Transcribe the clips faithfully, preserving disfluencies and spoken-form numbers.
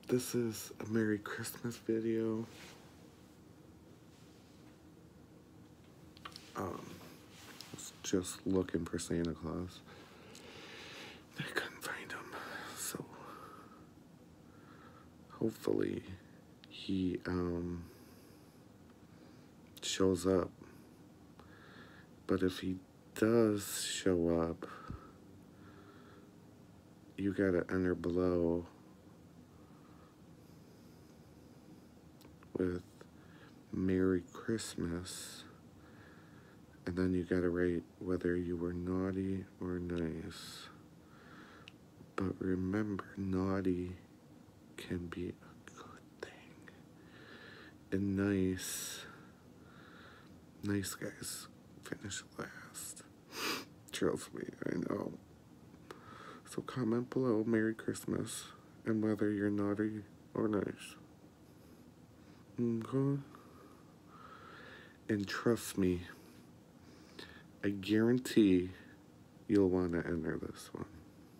this is a Merry Christmas video. Um, I was just looking for Santa Claus. I couldn't find him, so hopefully he um shows up. But if he does show up, you gotta enter below with Merry Christmas, and then you gotta rate whether you were naughty or nice. But remember, naughty can be a good thing, and nice, nice guys finish last. Trust me, I know. So comment below Merry Christmas and whether you're naughty or nice. Okay? And trust me, I guarantee you'll want to enter this one.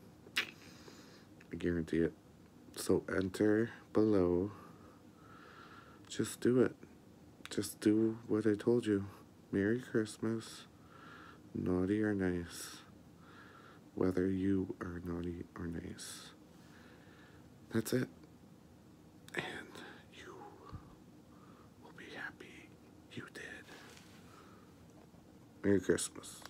I guarantee it. So enter below. Just do it. Just do what I told you. Merry Christmas, naughty or nice. Whether you are naughty or nice. That's it. And you will be happy you did. Merry Christmas.